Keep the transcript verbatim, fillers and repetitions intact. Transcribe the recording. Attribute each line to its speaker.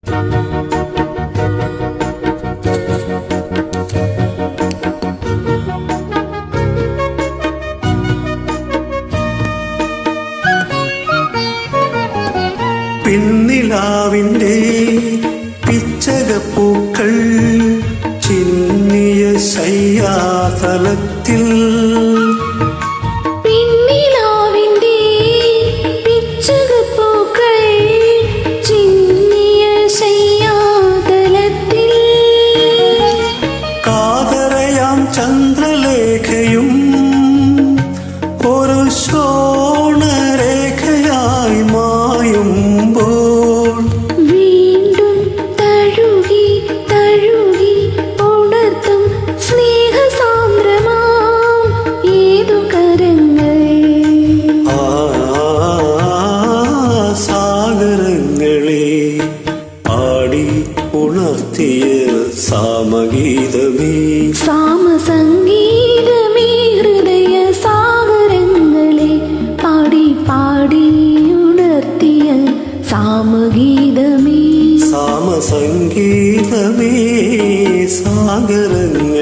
Speaker 1: പിന്നിലാവിൻ്റെ പിച്ചകപ്പൂക്കൾ ചിന്നിയ ശയ്യാതലത്തിൽ
Speaker 2: പിന്നിലാവിൻ്റെ പിച്ചകപ്പൂക്കൾ ചിന്നിയ ശയ്യാതലത്തിൽ
Speaker 1: കാതരയാം ചന്ദ്രലേഖയും ഒരു ശോണരേഖയായി മായുമ്പോൾ
Speaker 2: വീണ്ടും തഴുകി തഴുകി ഉണർത്തും സ്നേഹസാന്ദ്രമാം ഏതു കരങ്ങൾ
Speaker 1: ആ സാഗരങ്ങളെ പാടി ഉണർത്തിയ സാമഗീതമേ
Speaker 2: സാമസംഗീതമേ ഹൃദയ സാഗരങ്ങളെ പാടി പാടി ഉണർത്തിയ സാമഗീതമേ
Speaker 1: സാമസംഗീതമേ സാഗരങ്ങൾ